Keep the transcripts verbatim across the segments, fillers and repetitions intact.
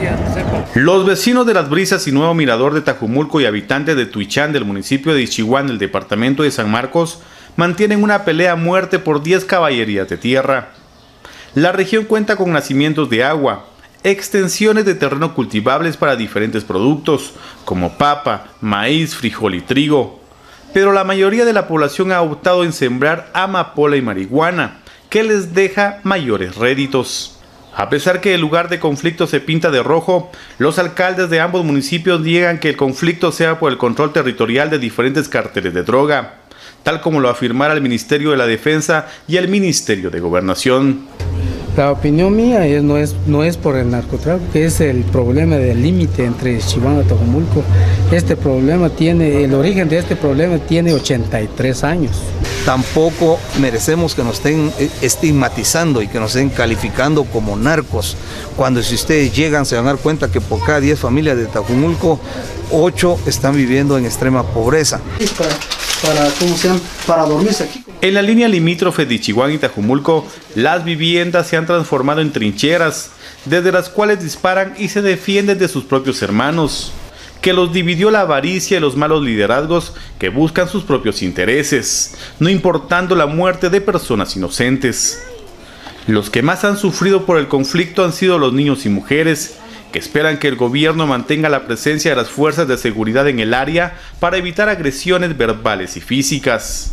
Los vecinos de Las Brisas y Nuevo Mirador de Tajumulco y habitantes de Tuichán del municipio de Ichihuán del departamento de San Marcos mantienen una pelea a muerte por diez caballerías de tierra. La región cuenta con nacimientos de agua, extensiones de terreno cultivables para diferentes productos, como papa, maíz, frijol y trigo. Pero la mayoría de la población ha optado en sembrar amapola y marihuana, que les deja mayores réditos. A pesar que el lugar de conflicto se pinta de rojo, los alcaldes de ambos municipios niegan que el conflicto sea por el control territorial de diferentes cárteles de droga, tal como lo afirmara el Ministerio de la Defensa y el Ministerio de Gobernación. La opinión mía es, no, es, no es por el narcotráfico, que es el problema del límite entre Ichihuán y Tajumulco. Este problema tiene, el origen de este problema tiene ochenta y tres años. Tampoco merecemos que nos estén estigmatizando y que nos estén calificando como narcos, cuando si ustedes llegan se van a dar cuenta que por cada diez familias de Tajumulco, ocho están viviendo en extrema pobreza. Para, para, ¿cómo se llama? Para dormirse aquí. En la línea limítrofe de Ichihuán y Tajumulco, las viviendas se han transformado en trincheras, desde las cuales disparan y se defienden de sus propios hermanos, que los dividió la avaricia y los malos liderazgos que buscan sus propios intereses, no importando la muerte de personas inocentes. Los que más han sufrido por el conflicto han sido los niños y mujeres, que esperan que el gobierno mantenga la presencia de las fuerzas de seguridad en el área para evitar agresiones verbales y físicas.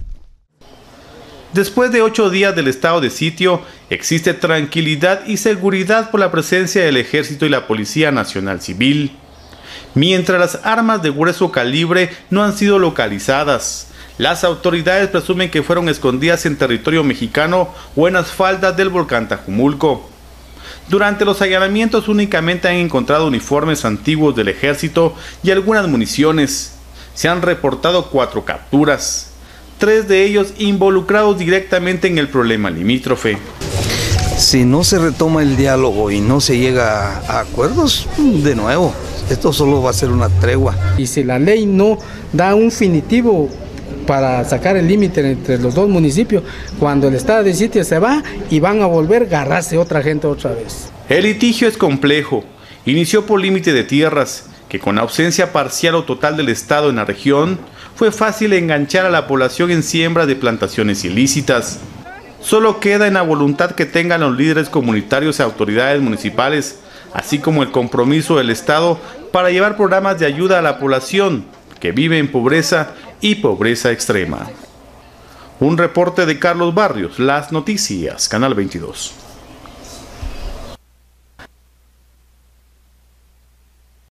Después de ocho días del estado de sitio, existe tranquilidad y seguridad por la presencia del Ejército y la Policía Nacional Civil, mientras las armas de grueso calibre no han sido localizadas. Las autoridades presumen que fueron escondidas en territorio mexicano o en las faldas del volcán Tajumulco. Durante los allanamientos únicamente han encontrado uniformes antiguos del Ejército y algunas municiones. Se han reportado cuatro capturas, tres de ellos involucrados directamente en el problema limítrofe. Si no se retoma el diálogo y no se llega a acuerdos, de nuevo, esto solo va a ser una tregua. Y si la ley no da un finitivo para sacar el límite entre los dos municipios, cuando el estado de sitio se va y van a volver a agarrarse otra gente otra vez. El litigio es complejo. Inició por límite de tierras, que con ausencia parcial o total del Estado en la región, fue fácil enganchar a la población en siembra de plantaciones ilícitas. Solo queda en la voluntad que tengan los líderes comunitarios y autoridades municipales, así como el compromiso del Estado para llevar programas de ayuda a la población que vive en pobreza y pobreza extrema. Un reporte de Carlos Barrios, Las Noticias, Canal veintidós.